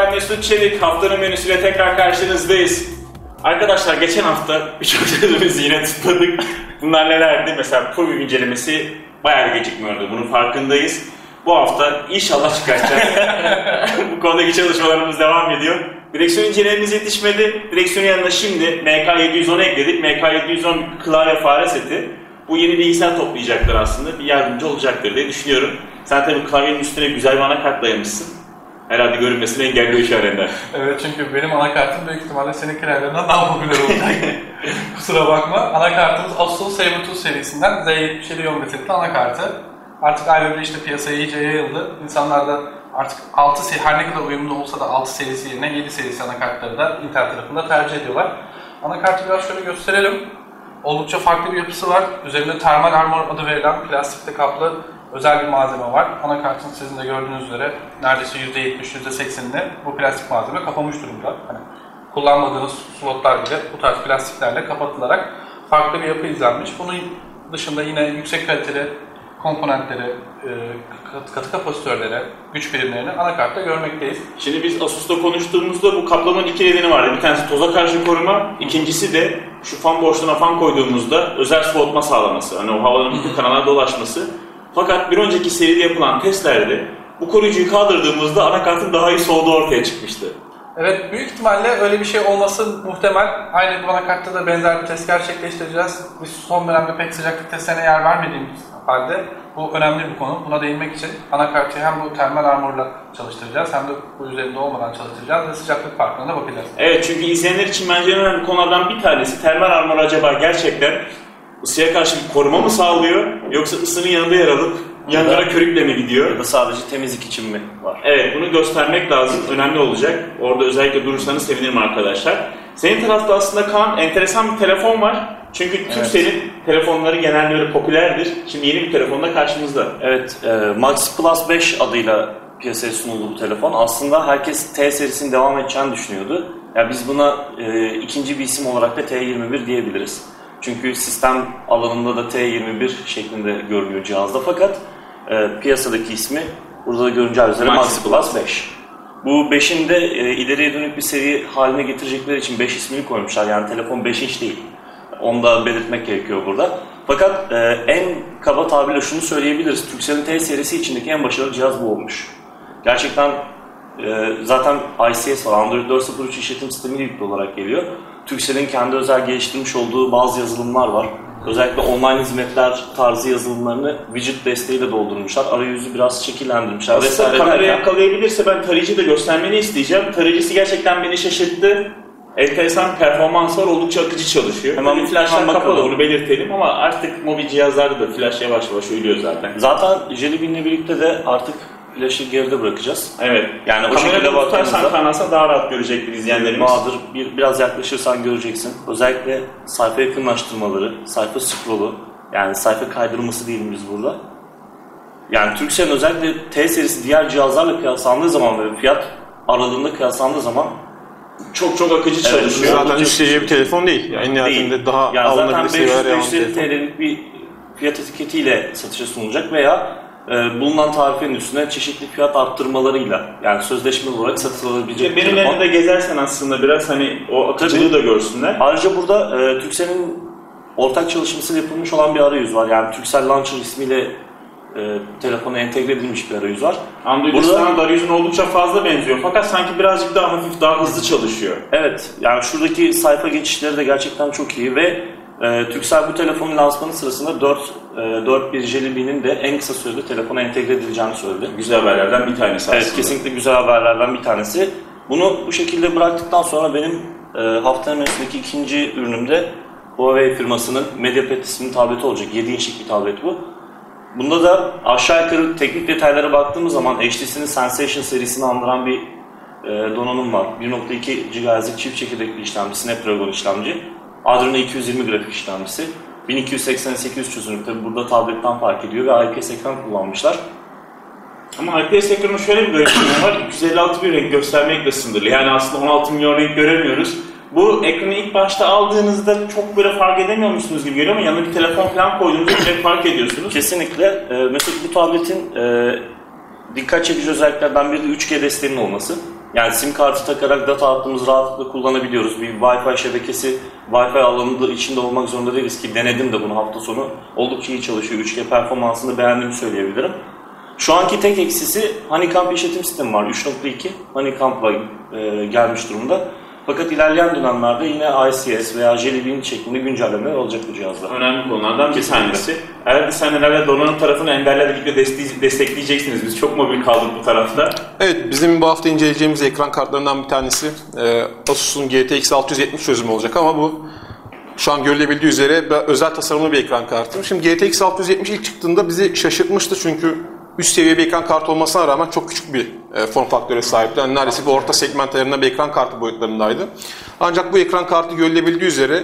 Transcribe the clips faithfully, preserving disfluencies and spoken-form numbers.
ben Mesut Çelik. Haftanın menüsüyle tekrar karşınızdayız. Arkadaşlar geçen hafta birçok sözümüzü yine tutmadık. Bunlar nelerdi? Mesela Pro güncellemesi bayağı gecikmiyordu. Bunun farkındayız. Bu hafta inşallah çıkartacağız. Bu konudaki çalışmalarımız devam ediyor. Direksiyon incelememiz yetişmedi. Direksiyonun yanına şimdi M K yedi yüz on ekledik. M K yedi yüz on klavye fare seti. Bu yeni bilgisayar toplayacaktır aslında. Bir yardımcı olacaktır diye düşünüyorum. Sen tabii klavyenin üstüne güzel bir anakart dayamışsın. Herhalde görünmesini engelliyor şu arada. Evet, çünkü benim anakartım büyük ihtimalle senin klavyelerinden daha popüler olacak. Kusura bakma. Anakartımız Asus Saber iki serisinden Z yetmiş yedi yol metrikli anakartı. Artık ayrıca işte piyasaya iyice yayıldı. İnsanlar da artık altı seri, her ne kadar uyumlu olsa da altı serisi yerine yedi serisi anakartları da Intel tarafında tercih ediyorlar. Anakartı biraz şöyle gösterelim. Oldukça farklı bir yapısı var. Üzerinde Thermal Armor adı verilen plastikte kaplı özel bir malzeme var. Anakartın sizin de gördüğünüz üzere neredeyse yüzde yetmiş yüzde seksenini bu plastik malzeme kapamış durumda. Hani kullanmadığınız slotlar bile bu tarz plastiklerle kapatılarak farklı bir yapı izlenmiş. Bunun dışında yine yüksek kaliteli komponentleri, katı kapasitörleri, güç birimlerini anakartta görmekteyiz. Şimdi biz Asus'ta konuştuğumuzda bu kaplamanın iki nedeni vardı. Bir tanesi toza karşı koruma, ikincisi de şu fan boşluğuna fan koyduğumuzda özel soğutma sağlaması. Hani o havanın bütün kanallara dolaşması. Fakat bir önceki seride yapılan testlerde bu koruyucuyu kaldırdığımızda anakartın daha iyi soğuduğu ortaya çıkmıştı. Evet, büyük ihtimalle öyle bir şey olması muhtemel. Aynı bu anakartta da benzer bir test gerçekleştireceğiz. Biz son dönemde pek sıcaklık testlerine yer vermediğimiz halde bu önemli bir konu. Buna değinmek için anakartı hem bu termal armorla çalıştıracağız hem de bu üzerinde olmadan çalıştıracağız ve sıcaklık farkına da bakacağız. Evet, çünkü izleyenler için bence en önemli konulardan bir tanesi termal armor acaba gerçekten ısıya karşı bir koruma mı sağlıyor yoksa ısının yanında yer alıp yanlara körükle mi gidiyor? Ya da sadece temizlik için mi var? Evet, bunu göstermek lazım. Önemli olacak. Orada özellikle durursanız sevinirim arkadaşlar. Senin tarafta aslında Kaan enteresan bir telefon var. Çünkü evet. Turkcell'in telefonları genelde öyle popülerdir. Şimdi yeni bir telefonda karşımızda. Evet, e, Max Plus beş adıyla piyasaya sunuldu bu telefon. Aslında herkes T serisinin devam edeceğini düşünüyordu. Yani biz buna e, ikinci bir isim olarak da T yirmi bir diyebiliriz. Çünkü sistem alanında da T yirmi bir şeklinde görünüyor cihazda, fakat e, piyasadaki ismi burada da görüneceği üzere Max Plus beş. Bu beşin de e, ileriye dönük bir seri haline getirecekleri için beş ismini koymuşlar. Yani telefon beş inç değil. Onu da belirtmek gerekiyor burada. Fakat e, en kaba tabirle şunu söyleyebiliriz. Turkcell'in T serisi içindeki en başarılı cihaz bu olmuş. Gerçekten e, zaten I C S var. Android dört nokta sıfır üç işletim sistemiyle yüklü olarak geliyor. Turkcell'in kendi özel geliştirmiş olduğu bazı yazılımlar var. Özellikle online hizmetler tarzı yazılımlarını widget desteğiyle doldurmuşlar. Arayüzü biraz şekillendirmişler. Aslında kamerayı yakalayabilirse ben tarayıcıyı da göstermeni isteyeceğim. Tarayıcısı gerçekten beni şaşırttı. Enteresan bir performans var, oldukça akıcı çalışıyor. Hemen bir flashlar kapalı, onu belirtelim ama artık mobil cihazlarda da flash yavaş yavaş ölüyor zaten. Zaten Jelly Bean'le birlikte de artık flash'ı geride bırakacağız. Evet. Yani o şekilde baktığımızda kaynarsa daha rahat görecektir izleyenlerimiz. Bahadır, bir, biraz yaklaşırsan göreceksin. Özellikle sayfa yakınlaştırmaları, sayfa scroll'u, yani sayfa kaydırması diyelim biz burada. Yani Turkcell'in özellikle T serisi diğer cihazlarla kıyaslandığı zaman ve fiyat aralığında kıyaslandığı zaman çok çok akıcı çalışıyor. Evet, zaten üst seviye bir telefon değil. Yani en nihayetinde daha yani alınabilir seviye var. beş yüz beş yüz elli TL'lik bir fiyat etiketiyle satışa sunulacak veya e, bulunan tarifenin üstüne çeşitli fiyat arttırmalarıyla, yani sözleşmeli olarak satılabilecek bir telefon. Benim elimde gezersen aslında biraz hani o akıcılığı Tabii. da görsünler. Ayrıca burada e, Turkcell'in ortak çalışmasıyla yapılmış olan bir arayüz var. Yani Turkcell Launcher ismiyle e, telefona entegre edilmiş bir arayüz var. Android standart arayüzüne oldukça fazla benziyor fakat sanki birazcık daha hafif, daha hızlı çalışıyor. Evet, yani şuradaki sayfa geçişleri de gerçekten çok iyi ve e, Turkcell bu telefonun lansmanı sırasında dört nokta bir Jelly Bean'in de en kısa sürede telefona entegre edileceğini söyledi. Güzel haberlerden bir tanesi aslında. Evet, kesinlikle güzel haberlerden bir tanesi. Bunu bu şekilde bıraktıktan sonra benim e, haftanın menüsündeki ikinci ürünümde Huawei firmasının MediaPad isimli tableti olacak. yedi inçlik bir tablet bu. Bunda da aşağı yukarı teknik detaylara baktığımız zaman H T C'nin Sensation serisini andıran bir e, donanım var. bir nokta iki gigahertz'lik çift çekirdekli işlemci, Snapdragon işlemci. Adreno iki yüz yirmi grafik işlemcisi. bin iki yüz seksen sekiz yüz çözünürlük, tabi burada tabletten fark ediyor ve I P S ekran kullanmışlar. Ama I P S ekranın şöyle bir garipliği var, iki yüz elli altı bir renk göstermekle sınırlı. Yani aslında on altı milyon renk göremiyoruz. Bu ekranı ilk başta aldığınızda çok böyle fark edemiyor musunuz gibi geliyor ama yanına bir telefon falan koyduğunuzda direkt fark ediyorsunuz. Kesinlikle. Ee, mesela bu tabletin e, dikkat çekici özelliklerden biri de üç G desteğinin olması. Yani sim kartı takarak data hattımızı rahatlıkla kullanabiliyoruz. Bir Wi-Fi şebekesi, Wi-Fi alanında içinde olmak zorunda değiliz ki denedim de bunu hafta sonu. Oldukça iyi çalışıyor. üç G performansını beğendiğimi söyleyebilirim. Şu anki tek eksisi Honeycomb işletim sistemi var. üç nokta iki Honeycomb'la e, gelmiş durumda. Fakat ilerleyen dönemlerde yine I C S veya Jelly Bean şeklinde güncellemeler olacak bu cihazda. Önemli konulardan bir tanesi. Eğer biz senelerle donanım tarafını Ender'le birlikte destekleyeceksiniz. Biz çok mobil kaldık bu tarafta. Evet, bizim bu hafta inceleyeceğimiz ekran kartlarından bir tanesi e, Asus'un G T X altı yüz yetmiş çözümü olacak ama bu şu an görülebildiği üzere özel tasarımlı bir ekran kartı. Şimdi G T X altı yüz yetmiş ilk çıktığında bizi şaşırtmıştı çünkü üst seviye bir ekran kartı olmasına rağmen çok küçük bir e, form faktöre sahipti. Yani neredeyse bir orta segment ayarında bir ekran kartı boyutlarındaydı. Ancak bu ekran kartı görülebildiği üzere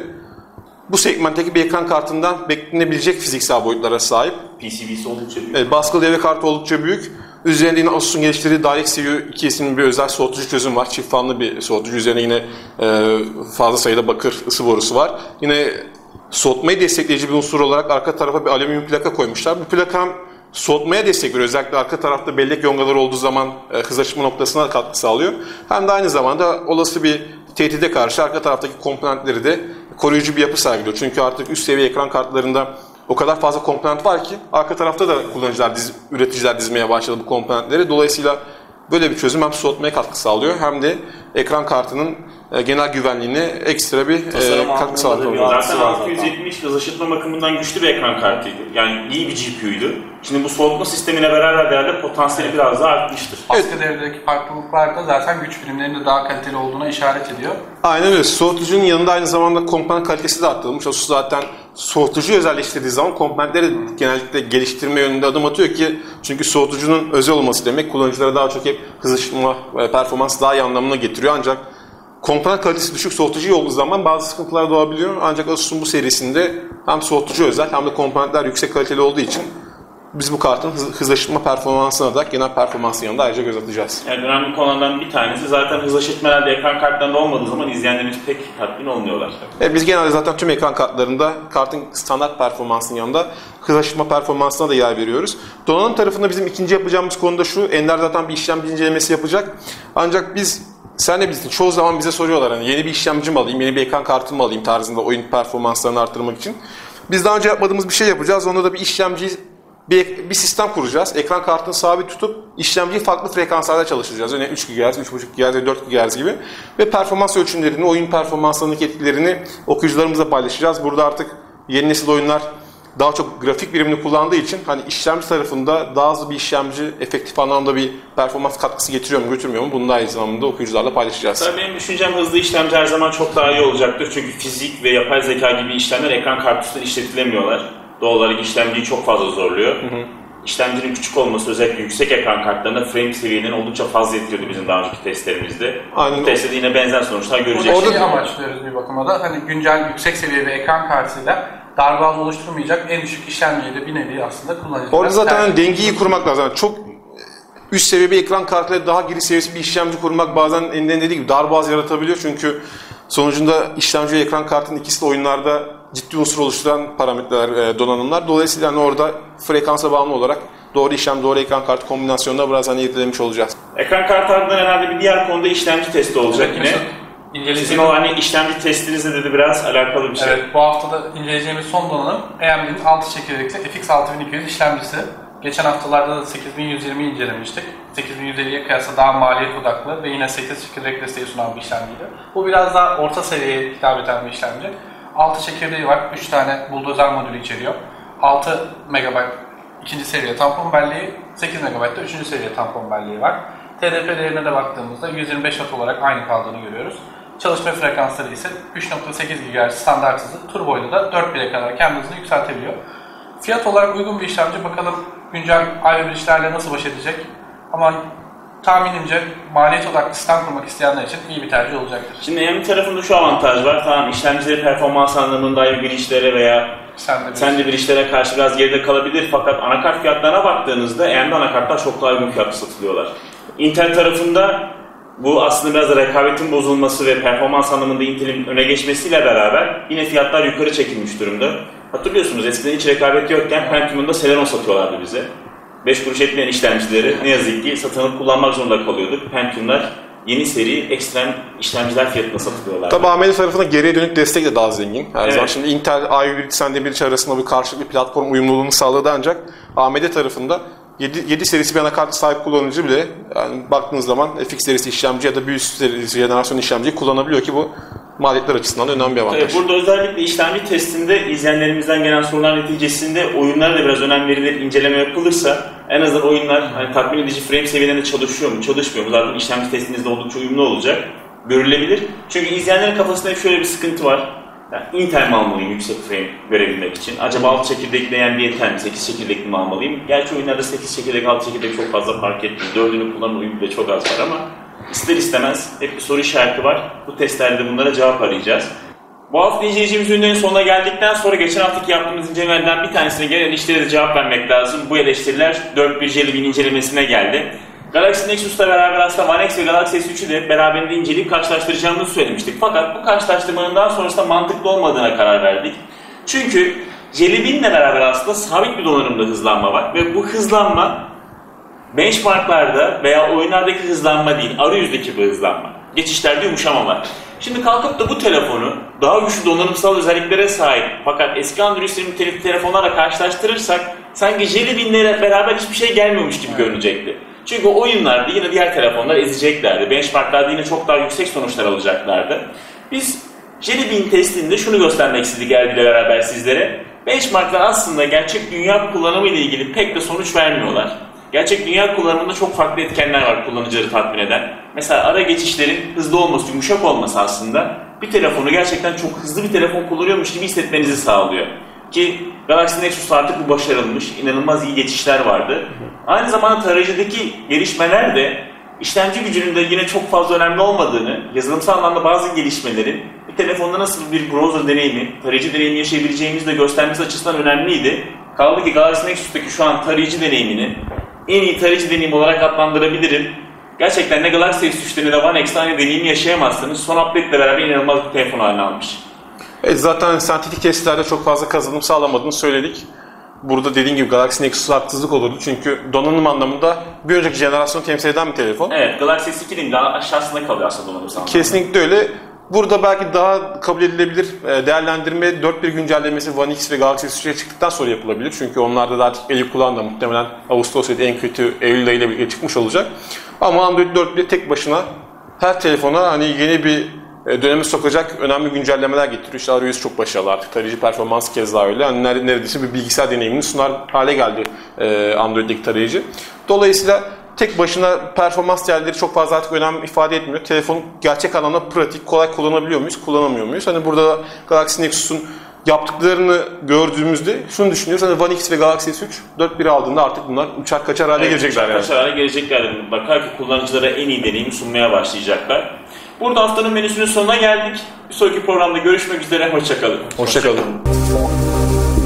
bu segmentteki bir ekran kartından beklenebilecek fiziksel boyutlara sahip. P C B'si oldukça büyük. Evet, baskılı devre kartı oldukça büyük. Üzerinde yine Asus'un geliştirdiği DirectX iki isimli bir özel soğutucu çözüm var. Çift fanlı bir soğutucu. Üzerine yine e, fazla sayıda bakır ısı borusu var. Yine soğutmayı destekleyici bir unsur olarak arka tarafa bir alüminyum plaka koymuşlar. Bu plaka hem soğutmaya destek veriyor. Özellikle arka tarafta bellek yongaları olduğu zaman e, hız açma noktasına katkı sağlıyor. Hem de aynı zamanda olası bir tehdide karşı arka taraftaki komponentleri de koruyucu bir yapı sergiliyor. Çünkü artık üst seviye ekran kartlarında o kadar fazla komponent var ki arka tarafta da kullanıcılar, diz, üreticiler dizmeye başladı bu komponentleri. Dolayısıyla böyle bir çözüm hem soğutmaya katkı sağlıyor hem de ekran kartının e, genel güvenliğine ekstra bir e, katkı sağlıyor. Zaten altı yüz yetmiş hız aşıtma bakımından güçlü bir ekran kartıydı. Yani iyi bir G P U'ydu. Şimdi bu soğutma sistemiyle beraber değerli potansiyeli biraz daha artmıştır. Baskı devredeki farklılıklar da zaten güç birimlerinin de daha kaliteli olduğuna işaret ediyor. Aynen öyle. Soğutucunun yanında aynı zamanda komponent kalitesi de arttırılmış. Asus zaten soğutucuyu özelleştirdiği zaman komponentleri genellikle geliştirme yönünde adım atıyor ki çünkü soğutucunun özel olması demek kullanıcılara daha çok hep hız aşıtma, performans daha iyi anlamına getiriyor. Ancak komponent kalitesi düşük soğutucu olduğu zaman bazı sıkıntılar doğabiliyor. Ancak Asus'un bu serisinde hem soğutucu özel hem de komponentler yüksek kaliteli olduğu için biz bu kartın hız, hızlaştırma performansına da genel performansın yanında ayrıca göz atacağız. Yani önemli konulardan bir tanesi zaten hızlaştırmalarda ekran kartlarında olmadığı zaman izleyenlerimiz pek tatmin olmuyorlar. E biz genelde zaten tüm ekran kartlarında kartın standart performansının yanında hızlaştırma performansına da yer veriyoruz. Donanım tarafında bizim ikinci yapacağımız konu da şu. Ender zaten bir işlemci incelemesi yapacak. Ancak biz sen de bilirsin, çoğu zaman bize soruyorlar hani yeni bir işlemci mi alayım, yeni bir ekran kartı mı alayım tarzında oyun performanslarını arttırmak için. Biz daha önce yapmadığımız bir şey yapacağız. Onda da bir işlemci Bir, bir sistem kuracağız. Ekran kartını sabit tutup işlemciyi farklı frekanslarda çalıştıracağız. Örneğin üç gigahertz, üç buçuk gigahertz, dört gigahertz gibi. Ve performans ölçümlerini, oyun performanslarındaki etkilerini okuyucularımızla paylaşacağız. Burada artık yeni nesil oyunlar daha çok grafik birimini kullandığı için hani işlemci tarafında daha hızlı bir işlemci efektif anlamda bir performans katkısı getiriyor mu, götürmüyor mu? Bunu da aynı zamanda okuyucularla paylaşacağız. Tabii benim düşüncem hızlı işlemci her zaman çok daha iyi olacaktır. Çünkü fizik ve yapay zeka gibi işlemler ekran kartı üstünden işletilemiyorlar. Doğal olarak işlemciyi çok fazla zorluyor. Hı hı. İşlemcinin küçük olması özellikle yüksek ekran kartlarında frame seviyelerini oldukça fazla etkiliyordu bizim daha önceki testlerimizde. Aynen. Bu testte de yine benzer sonuçlar göreceğiz. Orada şeyi amaçlıyoruz bir bakıma da hani güncel yüksek seviye bir ekran kartıyla darbe alanı oluşturmayacak en düşük işlemciyi de bir nevi aslında kullanıcılar. Orada zaten hani dengeyi kurmak lazım. Yani çok üst seviye bir ekran kartıyla daha giriş seviyesi bir işlemci kurmak bazen elinden dediği gibi darbaz yaratabiliyor çünkü sonucunda işlemci ve ekran kartının ikisi de oyunlarda ciddi unsur oluşturan parametreler, donanımlar. Dolayısıyla hani orada frekansa bağımlı olarak doğru işlem, doğru ekran kartı kombinasyonunda biraz hani irdelemiş olacağız. Ekran kartı ardından herhalde bir diğer konuda işlemci testi olacak evet, yine. Sizin o hani işlemci testinizle de biraz alakalı bir şey. Evet, bu haftada inceleyeceğimiz son donanım A M D'nin altı çekirdekli F X altı bin iki yüz işlemcisi. Geçen haftalarda da sekiz bin yüz yirmi incelemiştik. sekiz bin yüz elliye kıyasla daha maliyet odaklı ve yine sekiz çekirdek desteği sunan bir işlemciydi. Bu biraz daha orta seviyeye hitap eden bir işlemci. altı çekirdeği var, üç tane buldozer modülü içeriyor. altı megabayt ikinci seviye tampon belleği, sekiz megabayt da üçüncü seviye tampon belleği var. T D P değerine de baktığımızda yüz yirmi beş watt olarak aynı kaldığını görüyoruz. Çalışma frekansları ise üç nokta sekiz gigahertz standart hızı, turboyla da dört bire kadar kendi hızını yükseltebiliyor. Fiyat olarak uygun bir işlemci, bakalım güncel ayrı işlerle nasıl baş edecek. Ama tahminimce maliyet odaklı sistem kurmak isteyenler için iyi bir tercih olacaktır. Şimdi A M D tarafında şu avantaj var. Tamam, işlemcileri performans anlamında ayrı bir işlere veya sen de bir işlere karşı biraz geride kalabilir. Fakat anakart fiyatlarına baktığınızda A M D anakartlar çok daha uygun fiyatlı satılıyorlar. Intel tarafında bu aslında biraz da rekabetin bozulması ve performans anlamında Intel'in öne geçmesiyle beraber yine fiyatlar yukarı çekilmiş durumda. Hatırlıyorsunuz eskiden hiç rekabet yokken Pentium'da Celeron satıyorlardı bize. beş kuruş etmeyen işlemcileri ne yazık ki satın alıp kullanmak zorunda kalıyorduk. Pentium'lar yeni seri ekstrem işlemciler fiyatına satılıyorlar. Tabii A M D tarafında geriye dönük destek de daha zengin. Her Evet. zaman şimdi Intel, A yüz Sense bir arasında bir karşılıklı platform uyumluluğunu sağladı ancak A M D tarafında yedi serisi bir anakart sahip kullanıcı bile yani baktığınız zaman F X serisi işlemci ya da bir üst serisi jenerasyon işlemciyi kullanabiliyor ki bu maliyetler açısından da önemli bir avantaj. Tabii burada özellikle işlemci testinde izleyenlerimizden gelen sorular neticesinde oyunlara da biraz önem verilir, inceleme yapılırsa en azından oyunlar hani tatmin edici frame seviyelerinde çalışıyor mu, çalışmıyor mu? Zaten işlemci testinizde oldukça uyumlu olacak, görülebilir. Çünkü izleyenlerin kafasında hep şöyle bir sıkıntı var. Yani Intel mi almalıyım yüksek frame görebilmek için? Acaba altı çekirdekli A M D yeter mi? sekiz çekirdekli mi almalıyım? Gerçi oyunlarda sekiz çekirdek, altı çekirdek çok fazla fark etmiyor. dördünü kullanan oyun bile çok az var ama ister istemez hep bir soru işareti var. Bu testlerde bunlara cevap arayacağız. Bu hafta inceleyeceğimiz ürünlerin sonuna geldikten sonra geçen haftaki yaptığımız incelemelerden bir tanesine gelen eleştirilere de cevap vermek lazım. Bu eleştiriler dört bir Jelly Bean incelemesine geldi. Galaxy Nexus'la beraber aslında One X ve Galaxy S üç'ü de beraberinde inceleyip karşılaştıracağımızı söylemiştik. Fakat bu karşılaştırmanın daha sonrasında mantıklı olmadığına karar verdik. Çünkü Jelly Bean'le beraber aslında sabit bir donanımda hızlanma var ve bu hızlanma benchmarklarda veya oyunlardaki hızlanma değil, arayüzdeki bir hızlanma. Geçişlerde yumuşama var. Şimdi kalkıp da bu telefonu daha güçlü donanımsal özelliklere sahip fakat eski Android sürümlü telefonlarla karşılaştırırsak sanki Jelly Bean'le beraber hiçbir şey gelmiyormuş gibi görünecekti. Çünkü oyunlarda yine diğer telefonlar ezeceklerdi. Benchmarklarda yine çok daha yüksek sonuçlar alacaklardı. Biz Jelly Bean testinde şunu göstermek istedik Erdi ile beraber sizlere. Benchmarklar aslında gerçek dünya kullanımı ile ilgili pek de sonuç vermiyorlar. Gerçek dünya kullanımında çok farklı etkenler var kullanıcıları tatmin eden. Mesela ara geçişlerin hızlı olması, yumuşak olması aslında bir telefonu gerçekten çok hızlı bir telefon kullanıyormuş gibi hissetmenizi sağlıyor. Ki Galaxy Nexus'ta artık bu başarılmış, inanılmaz iyi geçişler vardı. Aynı zamanda tarayıcıdaki gelişmeler de işlemci gücünün de yine çok fazla önemli olmadığını, yazılımsal anlamda bazı gelişmelerin bir telefonda nasıl bir browser deneyimi, tarayıcı deneyimi yaşayabileceğimizi de göstermesi açısından önemliydi. Kaldı ki Galaxy Nexus'taki şu an tarayıcı deneyimini en iyi tarayıcı deneyimi olarak adlandırabilirim. Gerçekten ne Galaxy S üç'te ne de One X'te aynı deneyimi yaşayamazsınız. Son update ile beraber inanılmaz bir telefon haline almış. Evet, zaten sentetik testlerde çok fazla kazanım sağlamadığını söyledik. Burada dediğim gibi Galaxy Nexus haksızlık olurdu çünkü donanım anlamında bir önceki jenerasyonu temsil eden bir telefon. Evet, Galaxy S ikinin daha aşağısında kalıyor aslında donanım anlamında. Kesinlikle öyle. Burada belki daha kabul edilebilir değerlendirme dört bir güncellemesi One X ve Galaxy S üç'e çıktıktan sonra yapılabilir. Çünkü onlarda da artık Eylül kullandı muhtemelen Ağustos ayı en kötü Eylül ayıyla birlikte çıkmış olacak. Ama Android dört bir tek başına her telefona hani yeni bir döneme sokacak önemli güncellemeler getiriyor. İşte arayüz çok başarılı artık. Tarayıcı performans kez daha öyle. Yani neredeyse bir bilgisayar deneyimini sunar hale geldi Android'deki tarayıcı. Dolayısıyla tek başına performans değerleri çok fazla artık önem ifade etmiyor. Telefon gerçek anlamda pratik, kolay kullanabiliyor muyuz, kullanamıyor muyuz? Hani burada Galaxy Nexus'un yaptıklarını gördüğümüzde şunu düşünüyoruz. Hani One X ve Galaxy S üç dört bir aldığında artık bunlar uçar kaçar hale evet, gelecekler. Uçar yani. kaçar hale gelecekler. Bakar ki kullanıcılara en iyi deneyimi sunmaya başlayacaklar. Burada haftanın menüsünün sonuna geldik. Bir sonraki programda görüşmek üzere. Hoşça kalın. Hoşça kalın.